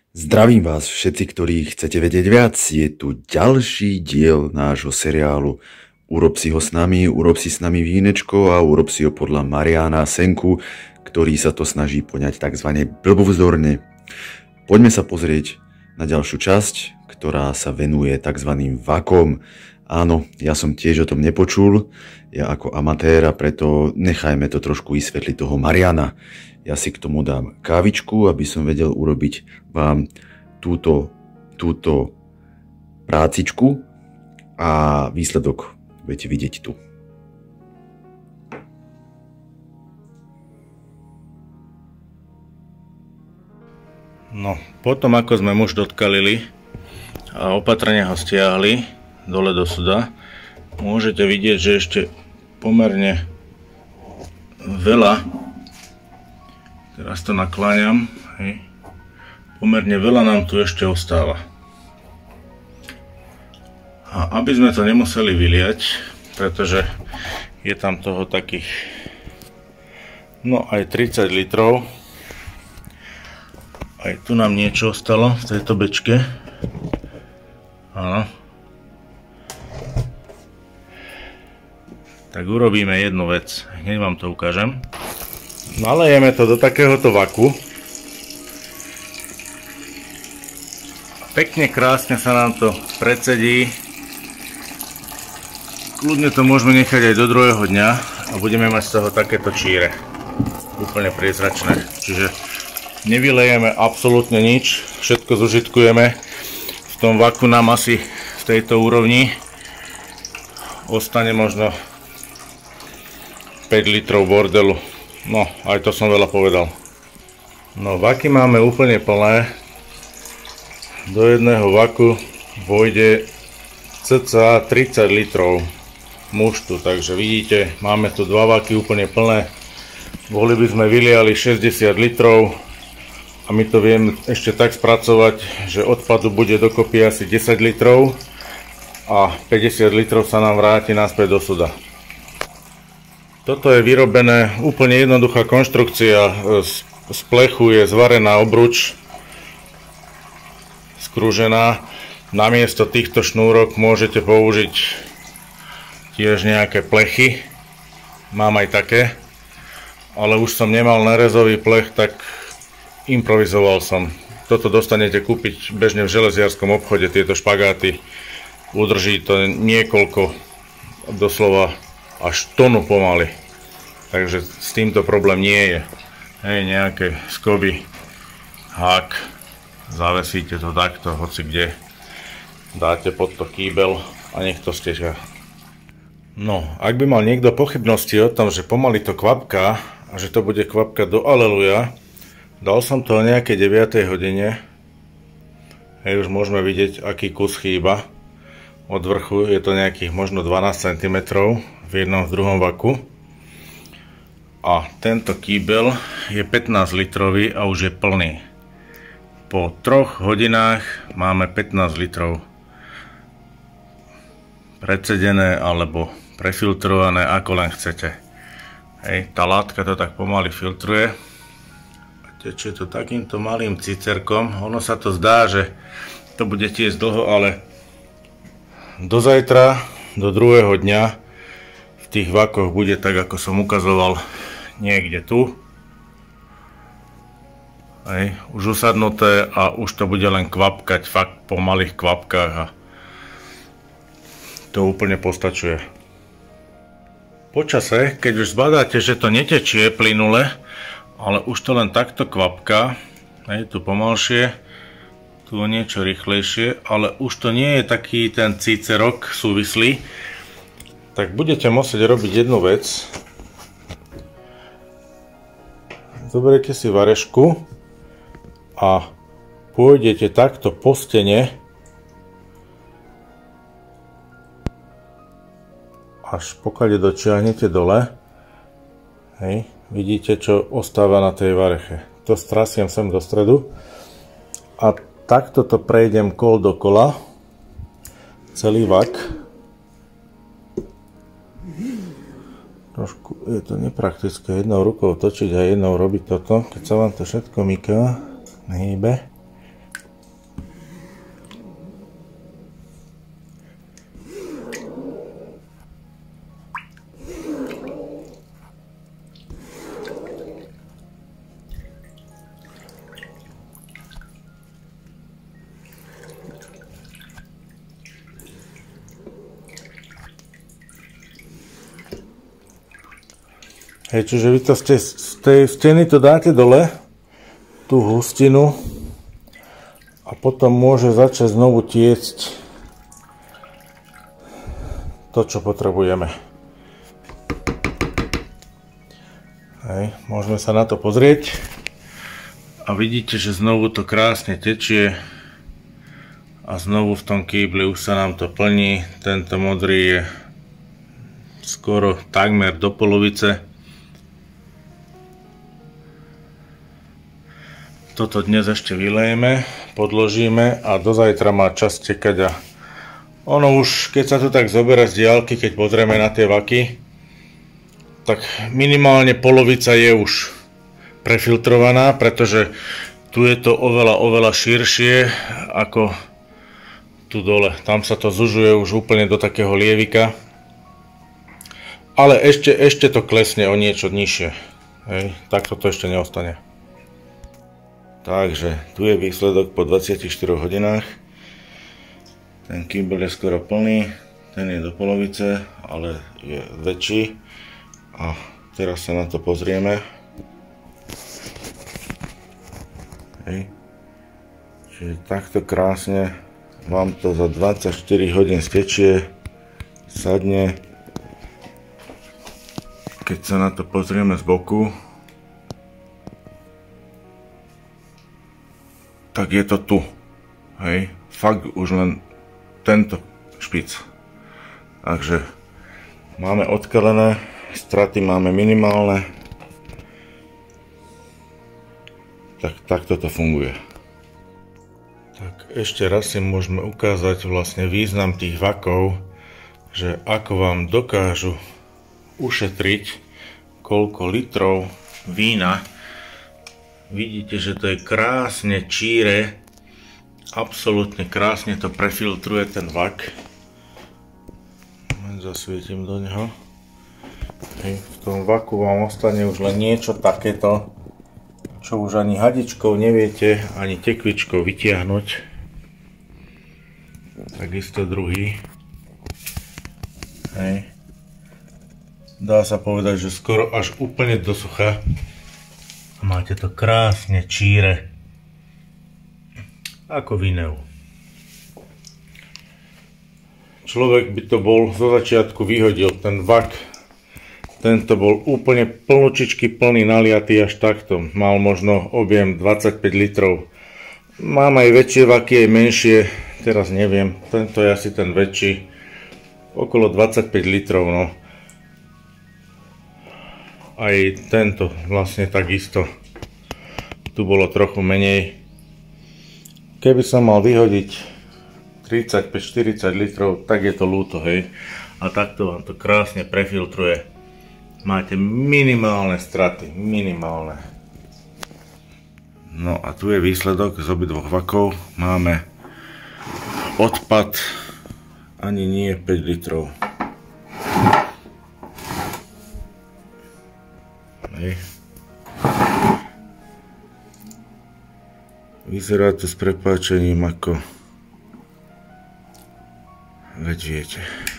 Zdravím vás všetci, ktorí chcete vedieť viac. Je tu ďalší diel nášho seriálu Urob si ho s nami, urob si s nami vínečko a urob si ho podľa Mariana Senku, ktorý sa to snaží poňať tzv. Blbovzdorne. Poďme sa pozrieť na ďalšiu časť, ktorá sa venuje tzv. Vakom. Áno, ja som tiež o tom nepočul, ja ako amatér, a preto nechajme to trošku vysvetliť toho Mariana. Ja si k tomu dám kávičku, aby som vedel urobiť vám túto prácičku a výsledok budete vidieť tu. No, potom ako sme muž dotkalili a opatrne ho stiahli dole do suda, môžete vidieť, že ešte pomerne veľa, teraz to nakláňam, hej, pomerne veľa nám tu ešte ostáva. A aby sme to nemuseli vyliať, pretože je tam toho takých, no aj 30 litrov, aj tu nám niečo ostalo v tejto bečke, áno. Tak urobíme jednu vec, hneď vám to ukážem. Nalejeme to do takéhoto vaku. Pekne krásne sa nám to precedí. Kľudne to môžeme nechať aj do druhého dňa a budeme mať z toho takéto číre. Úplne priezračné. Čiže nevylejeme absolútne nič, všetko zužitkujeme. V tom vaku nám asi v tejto úrovni ostane možno 5 litrov bordelu. No, aj to som veľa povedal. No, vaky máme úplne plné. Do jedného vaku vojde cca 30 litrov muštu, takže vidíte, máme tu dva vaky úplne plné. Boli by sme vyliali 60 litrov a my to vieme ešte tak spracovať, že odpadu bude dokopy asi 10 litrov a 50 litrov sa nám vráti naspäť do suda. Toto je vyrobené úplne jednoduchá konštrukcia. Z plechu je zvarená obruč, skrúžená. Namiesto týchto šnúrok môžete použiť tiež nejaké plechy. Mám aj také, ale už som nemal nerezový plech, tak improvizoval som. Toto dostanete kúpiť bežne v železiarskom obchode, tieto špagáty. Udrží to niekoľko, doslova až tonu pomaly. Takže s týmto problém nie je. Hej, nejaké skoby, hák, zavesíte to takto, hoci kde. Dáte pod to kýbel a nech to steká. No, ak by mal niekto pochybnosti o tom, že pomaly to kvapká a že to bude kvapkať do aleluja, dal som to o nejakej 9. hodine. Hej, už môžeme vidieť, aký kus chýba. Od vrchu je to nejakých možno 12 cm v jednom v druhom vaku. A tento kýbel je 15 litrový a už je plný. Po 3 hodinách máme 15 litrov precedené alebo prefiltrované, ako len chcete. Hej, tá látka to tak pomaly filtruje. Tečie to takýmto malým cicerkom. Ono sa to zdá, že to bude tiesť dlho, ale do zajtra, do druhého dňa v tých vakoch bude tak, ako som ukazoval, niekde tu. Hej, už usadnuté a už to bude len kvapkať, fakt po malých kvapkách a to úplne postačuje. Po čase, keď už zbadáte, že to netečie plynule, ale už to len takto kvapká, hej, tu pomalšie, tu niečo rýchlejšie, ale už to nie je taký ten cícerok súvislý, tak budete musieť robiť jednu vec. Zoberiete si varešku a pôjdete takto po stene až pokiaľ dočiahnete dole. Hej, vidíte, čo ostáva na tej vareche. To strasiem sem do stredu a takto to prejdem kol dokola, celý vak. Trošku je to nepraktické jednou rukou točiť a jednou robiť toto, keď sa vám to všetko myká, hýbe. Hej, čiže vy to z tej steny to dáte dole, tú hustinu, a potom môže začať znovu tiecť to, čo potrebujeme. Hej, môžeme sa na to pozrieť a vidíte, že znovu to krásne tečie a znovu v tom kýbli už sa nám to plní. Tento modrý je skoro takmer do polovice. Toto dnes ešte vylejeme, podložíme a do zajtra má čas tekať a ono už, keď sa to tak zoberá z diaľky, keď pozrieme na tie vaky, tak minimálne polovica je už prefiltrovaná, pretože tu je to oveľa širšie ako tu dole. Tam sa to zužuje už úplne do takého lievika. Ale ešte to klesne o niečo nižšie. Hej, takto to ešte neostane. Takže tu je výsledok po 24 hodinách. Ten kýbel je skoro plný, ten je do polovice, ale je väčší. A teraz sa na to pozrieme. Hej. Čiže takto krásne vám to za 24 hodín stečie, sadne. Keď sa na to pozrieme z boku, tak je to tu. Hej. Fakt už len tento špic. Takže máme odkalené, straty máme minimálne. Takto to funguje. Tak ešte raz si môžeme ukázať vlastne význam tých vakov, že ako vám dokážu ušetriť koľko litrov vína. Vidíte, že to je krásne číre, absolútne krásne to prefiltruje ten vak. Zasvietím do neho. V tom vaku vám ostane už len niečo takéto, čo už ani hadičkou neviete, ani tekvičkou vytiahnuť. Takisto druhý. Hej. Dá sa povedať, že skoro až úplne do sucha. Máte to krásne číre. Ako vineu. Človek by to bol zo začiatku vyhodil, ten vak. Tento bol úplne plnočičky plný, naliatý až takto. Mal možno objem 25 litrov. Mám aj väčšie vaky, aj menšie. Teraz neviem. Tento je asi ten väčší. Okolo 25 litrov, no. Aj tento vlastne takisto. Tu bolo trochu menej. Keby som mal vyhodiť 35-40 litrov, tak je to ľúto, hej. A takto vám to krásne prefiltruje. Máte minimálne straty, minimálne. No a tu je výsledok z obidvoch vakov. Máme odpad ani nie 5 litrov. Hej. Vyzerá to s prepáčením ako veď viete.